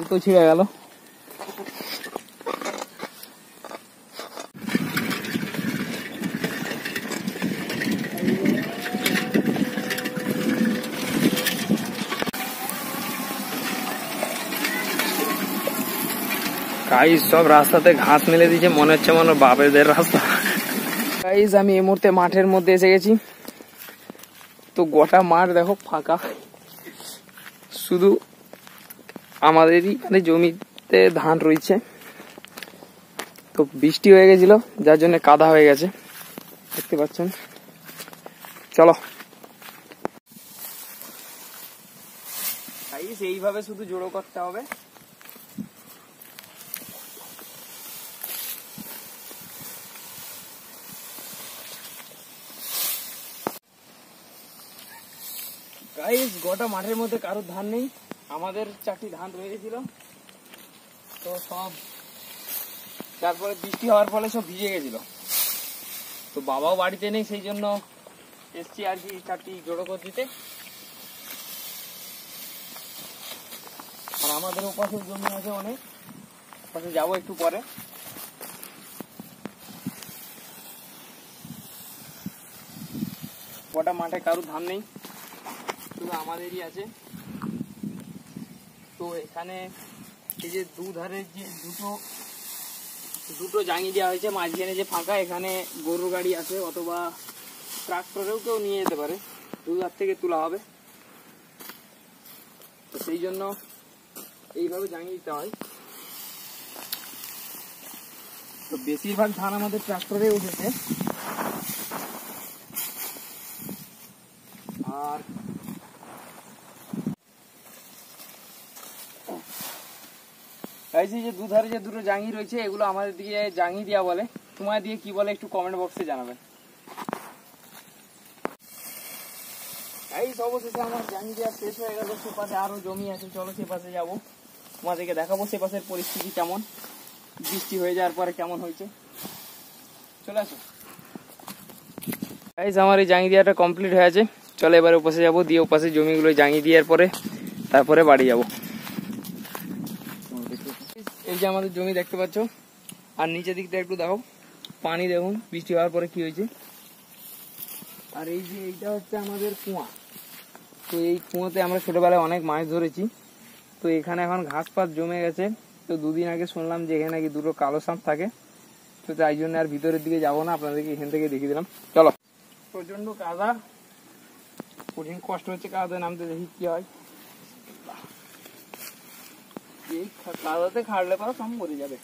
জুতো ছিঁড়ে গেল। গাইস সব রাস্তাতে ঘাস মেলে দিয়েছে, মনে হচ্ছে মনে বাপেদের রাস্তা। গাইস আমি এই মুহূর্তে মাঠের মধ্যে এসে গেছি। তো গোটা মাঠ দেখো ফাঁকা, শুধু আমাদেরই মানে জমিতে ধান রয়েছে। তো বৃষ্টি হয়ে গেছিল যার জন্য কাদা হয়ে গেছে, দেখতে পাচ্ছেন। চলো গাইস এইভাবে শুধু জোড়ো করতে হবে। গাইস গোটা মাঠের মধ্যে কারোর ধান নেই, আমাদের 4টি ধান রয়ে গেছিল। তো সব তারপরে বৃষ্টি হওয়ার ফলে সব ভিজে গেছিল। তো বাবাও বাড়িতে নেই, সেই জন্য এসছি আর কি 4টি জোড়ো করে দিতে। আর আমাদের ওপাশে জমি আছে অনেক, ওপাশে যাবো একটু পরে। গোটা মাঠে কারোর ধান নেই, শুধু আমাদেরই আছে। তো এখানে এই যে দুধারে যে দুটো জাঙি দেওয়া হয়েছে, মাঝখানে যে ফাঁকা, এখানে গরুর গাড়ি আছে অথবা ট্রাক্টরেও কেউ নিয়ে যেতে পারে, দুধার থেকে তোলা হবে। তো সেই জন্য এইভাবে জাঙি দিতে হয়। তো বেশিরভাগ ধান আমাদের ট্রাক্টরে উঠেছে। আর এই যে দুধারে যে দুটো জাঙি রয়েছে, এগুলো আমাদের দিকে জাঙি দেওয়া বলে। তোমার দিয়ে কি বলে একটু কমেন্ট বক্সে জানাবেন। এই অবশেষে আমার জাঙি দেওয়া শেষ হয়ে গেল। সে পাশে আরো জমি আছে, চলো সে পাশে যাবো, তোমাদেরকে দেখাবো সে পাশের পরিস্থিতি কেমন, বৃষ্টি হয়ে যাওয়ার পরে কেমন হয়েছে। চলে আসো গাইস, আমার এই জাঙি দেওয়াটা কমপ্লিট হয়ে আছে। চলো এবার ওপাশে যাবো, দিয়ে ওপাশে জমিগুলো জাঙি দেওয়ার পরে তারপরে বাড়ি যাবো। এই যে আমাদের জমি দেখতে পাচ্ছ, আর নিচের দিকটা একটু দেখো, পানি দেখুন বৃষ্টি হওয়ার পরে কি হয়েছে। আর এই যে এইটা হচ্ছে আমাদের কুয়া। তো এই কুয়োতে আমরা ছোটবেলায় অনেক মাছ ধরেছি। তো এখানে এখন ঘাস পাত জমে গেছে। তো দুদিন আগে শুনলাম যে এখানে নাকি দুটো কালো সাপ থাকে। তো তাই জন্য আর ভিতরের দিকে যাবো না, আপনাদেরকে এখান থেকে দেখিয়ে দিলাম। চলো। প্রচন্ড কাদা, কঠিন কষ্ট হচ্ছে কাদাতে নামতে, দেখি কি হয়। এই কাদাতে খাটলে পরে সব মরে যাবে।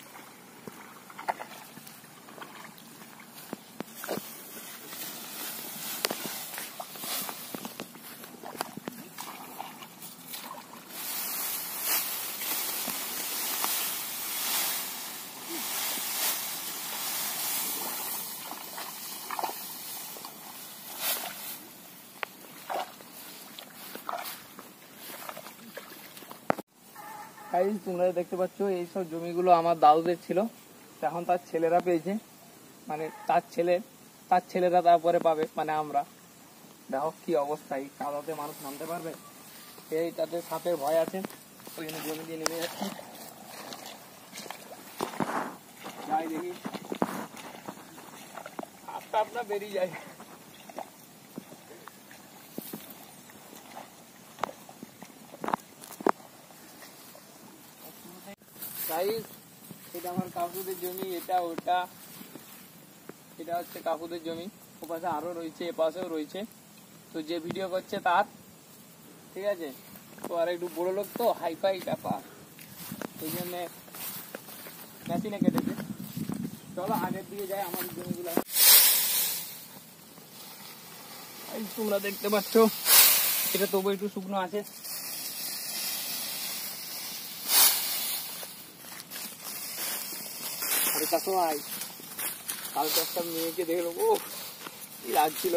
তোমরা দেখতে পাচ্ছ এইসব জমিগুলো আমার দাদুদের ছিল, এখন তার ছেলেরা পেয়েছে, মানে তার ছেলেরা তারপরে পাবে, মানে আমরা। দেখো কি অবস্থা, এই কাদাতে মানুষ নামতে পারবে? এইটাতে সাপের ভয় আছে, ওই জন্য জমি দিয়ে নেমে যাচ্ছে। যাই দেখি, সাপটা বেরিয়ে যায়। এটা আমার কাকুদের জমি, এটা ওটা, এটা হচ্ছে কাকুদের জমি। ওপাশে আরো রয়েছে, এপাশেও রয়েছে। তো যে ভিডিও করছে তার, ঠিক আছে, তো আর একটু বড় লোক তো, হাইফাই ব্যাপার, এই জন্য মেশিনে কেটেছে। চলো আগের দিকে যাই, আমাদের জমিগুলো। এই তোমরা দেখতে পাচ্ছ, এটা তবু একটু শুকনো আছে। কালকে একটা মেয়েকে দেখলো, ও কি লাগছিল।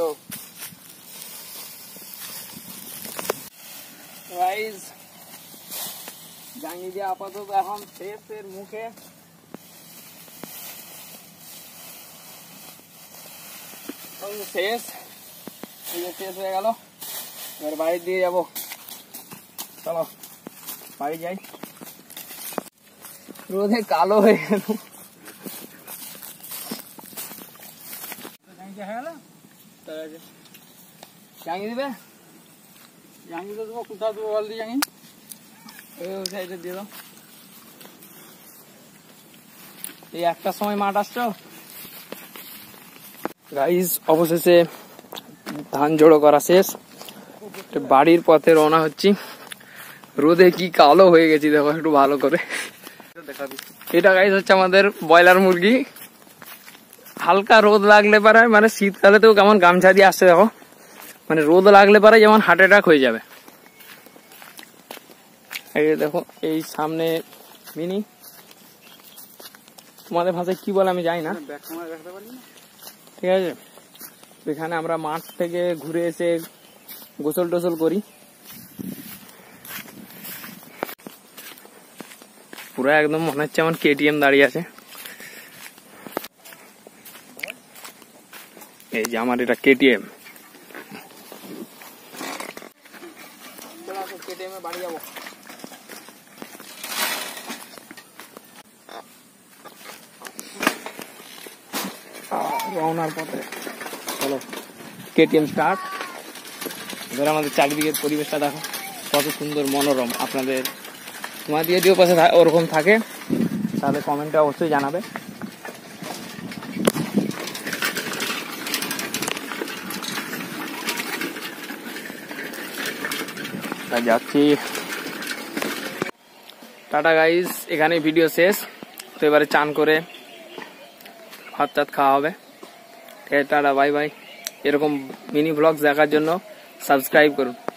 জাঙ্গি দিয়ে আপাতত এখন শেষের মুখে। শেষ হয়ে গেল, এবার বাড়ির দিয়ে যাবো। চলো বাড়ি যাই। রোদে কালো হয়ে গেল। জাঙ্গি দিবে, জাঙ্গি তো দেবো, কোথায় দেবো বল দি জাঙ্গি? ওই সাইডে দিয়ে দাও। এই একটা সময় মাঠ আসছো গাইস, অবশেষে ধান জড়ো করা শেষ, বাড়ির পথে রওনা হচ্ছি। রোদে কি কালো হয়ে গেছি দেখো একটু ভালো করে। এটা গাইস হচ্ছে আমাদের ব্রয়লার মুরগি। হালকা রোদ লাগলে পারে, মানে শীতকালেতেও কেমন গামছা দিয়ে আসছে দেখো, মানে রোদ লাগলে পারে যেমন হার্ট অ্যাটাক হয়ে যাবে। এই দেখো এই সামনে মিনি, তোমাদের ভাষায় কি বলে আমি জানি না, ঠিক আছে। এখানে আমরা মাঠ থেকে ঘুরে এসে গোসল টোসল করি। পুরো একদম মনে হচ্ছে আমার কেটিএম দাঁড়িয়ে আছে। এই যে আমার এটা কেটিএম। কেটিএম এ বাড়ি যাবো। রওনার পথে চলো কেটিএম স্টার্ট। এবার আমাদের চারিদিকের পরিবেশটা দেখো কত সুন্দর মনোরম। আপনাদের তোমাদের যদি পাশে ওরকম থাকে তাহলে কমেন্টে অবশ্যই জানাবে। যাচ্ছি, টাটা গাইস, এখানে ভিডিও শেষ। তো এবারে চান করে ভাত টাত খাওয়া হবে। ঠিক আছে, টাটা, বাই বাই। এরকম মিনি ব্লগস দেখার জন্য সাবস্ক্রাইব করুন।